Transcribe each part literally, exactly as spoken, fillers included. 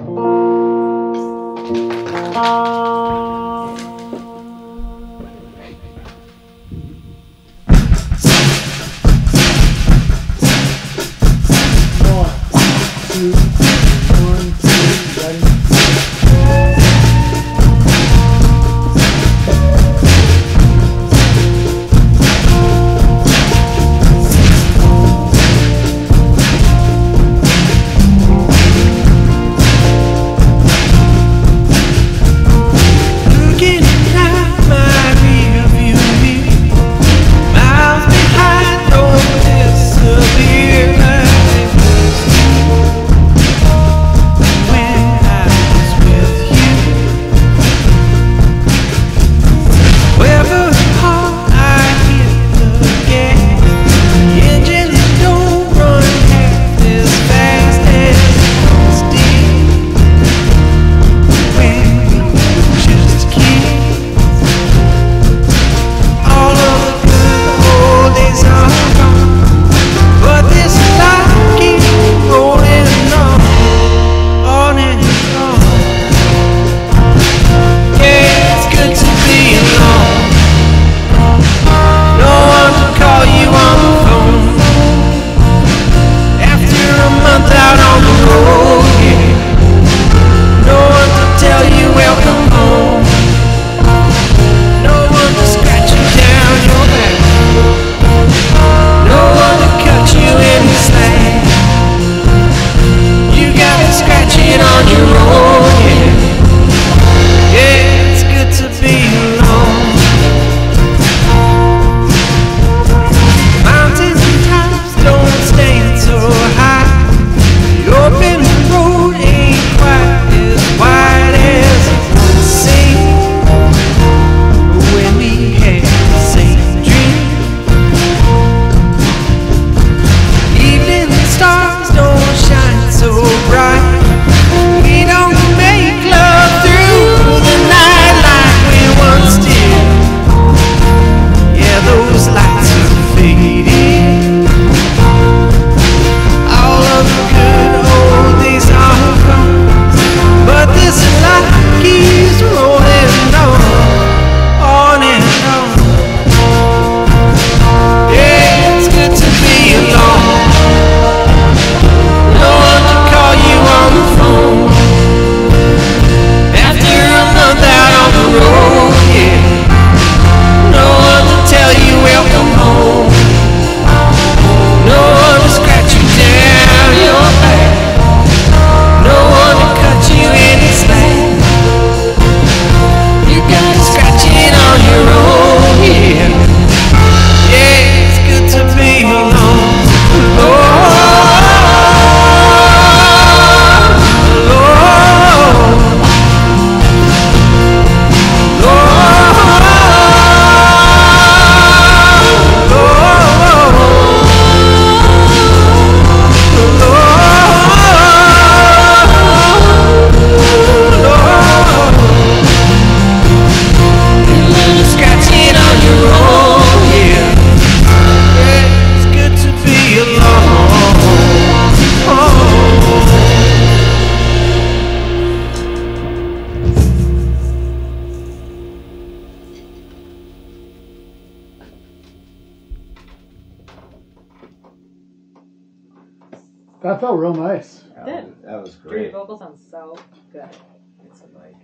That felt real nice. That, did. That was Drew, great. your vocals sound so good. It's a mic.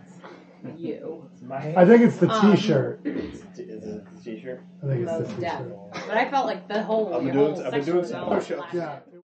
It's you. It's my I think it's the Um, t-shirt. Is it the t-shirt? I think it's Most the deaf. t-shirt. But I felt like the whole, I've been your doing- whole I've been section doing was some all push-ups. flat. Yeah.